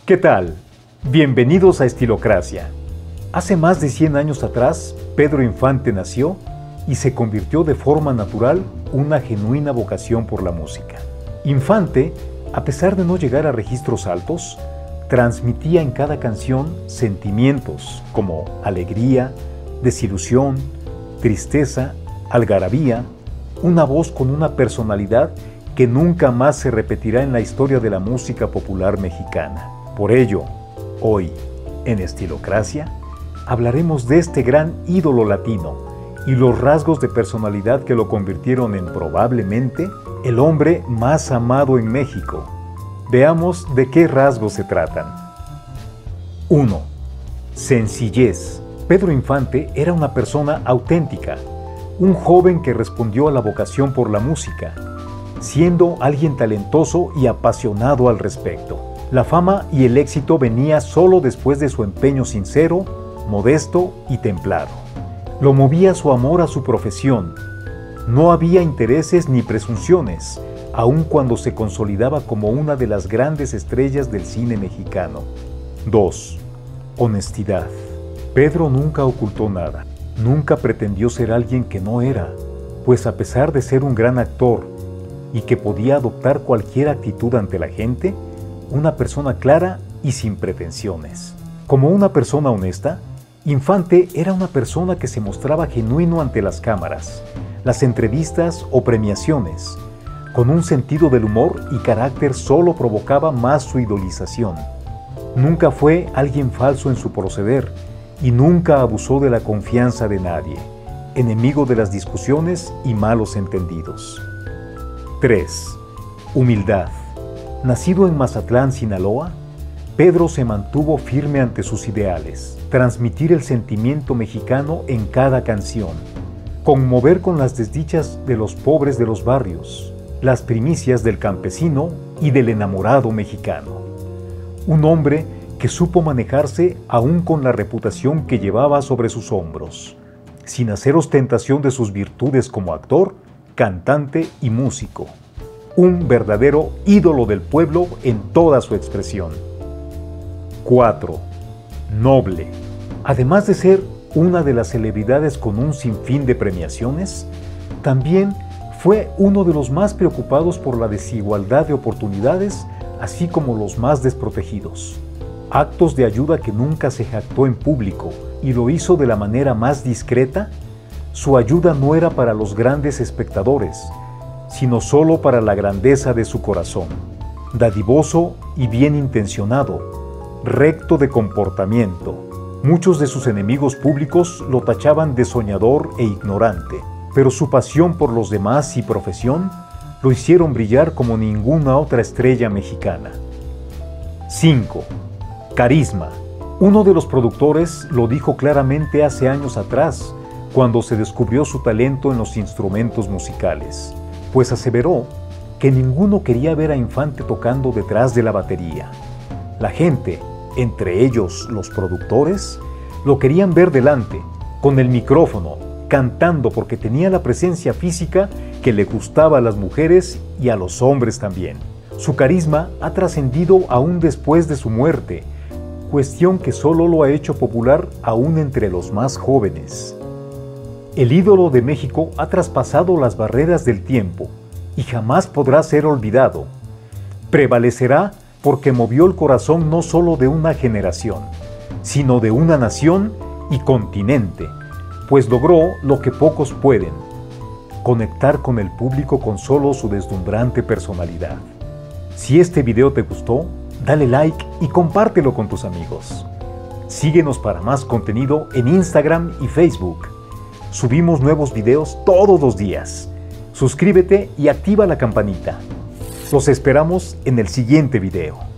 ¿Qué tal? Bienvenidos a Estilocracia. Hace más de 100 años atrás, Pedro Infante nació y se convirtió de forma natural una genuina vocación por la música. Infante, a pesar de no llegar a registros altos, transmitía en cada canción sentimientos como alegría, desilusión, tristeza, algarabía, una voz con una personalidad que nunca más se repetirá en la historia de la música popular mexicana. Por ello, hoy, en Estilocracia, hablaremos de este gran ídolo latino y los rasgos de personalidad que lo convirtieron en probablemente el hombre más amado en México. Veamos de qué rasgos se tratan. 1. Sencillez. Pedro Infante era una persona auténtica, un joven que respondió a la vocación por la música, siendo alguien talentoso y apasionado al respecto. La fama y el éxito venía solo después de su empeño sincero, modesto y templado. Lo movía su amor a su profesión. No había intereses ni presunciones, aun cuando se consolidaba como una de las grandes estrellas del cine mexicano. 2. Honestidad. Pedro nunca ocultó nada. Nunca pretendió ser alguien que no era, pues a pesar de ser un gran actor y que podía adoptar cualquier actitud ante la gente, una persona clara y sin pretensiones. Como una persona honesta, Infante era una persona que se mostraba genuino ante las cámaras, las entrevistas o premiaciones. Con un sentido del humor y carácter solo provocaba más su idolización. Nunca fue alguien falso en su proceder y nunca abusó de la confianza de nadie, enemigo de las discusiones y malos entendidos. 3. Humildad. Nacido en Mazatlán, Sinaloa, Pedro se mantuvo firme ante sus ideales, transmitir el sentimiento mexicano en cada canción, conmover con las desdichas de los pobres de los barrios, las primicias del campesino y del enamorado mexicano. Un hombre que supo manejarse aún con la reputación que llevaba sobre sus hombros, sin hacer ostentación de sus virtudes como actor, cantante y músico. Un verdadero ídolo del pueblo en toda su expresión. 4. Noble. Además de ser una de las celebridades con un sinfín de premiaciones, también fue uno de los más preocupados por la desigualdad de oportunidades, así como los más desprotegidos. Actos de ayuda que nunca se jactó en público y lo hizo de la manera más discreta. Su ayuda no era para los grandes espectadores, sino solo para la grandeza de su corazón. Dadivoso y bien intencionado, recto de comportamiento. Muchos de sus enemigos públicos lo tachaban de soñador e ignorante, pero su pasión por los demás y profesión lo hicieron brillar como ninguna otra estrella mexicana. 5. Carisma. Uno de los productores lo dijo claramente hace años atrás, cuando se descubrió su talento en los instrumentos musicales, pues aseveró que ninguno quería ver a Infante tocando detrás de la batería. La gente, entre ellos los productores, lo querían ver delante, con el micrófono, cantando porque tenía la presencia física que le gustaba a las mujeres y a los hombres también. Su carisma ha trascendido aún después de su muerte, cuestión que solo lo ha hecho popular aún entre los más jóvenes. El ídolo de México ha traspasado las barreras del tiempo y jamás podrá ser olvidado. Prevalecerá porque movió el corazón no solo de una generación, sino de una nación y continente, pues logró lo que pocos pueden: conectar con el público con solo su deslumbrante personalidad. Si este video te gustó, dale like y compártelo con tus amigos. Síguenos para más contenido en Instagram y Facebook. Subimos nuevos videos todos los días. Suscríbete y activa la campanita. Los esperamos en el siguiente video.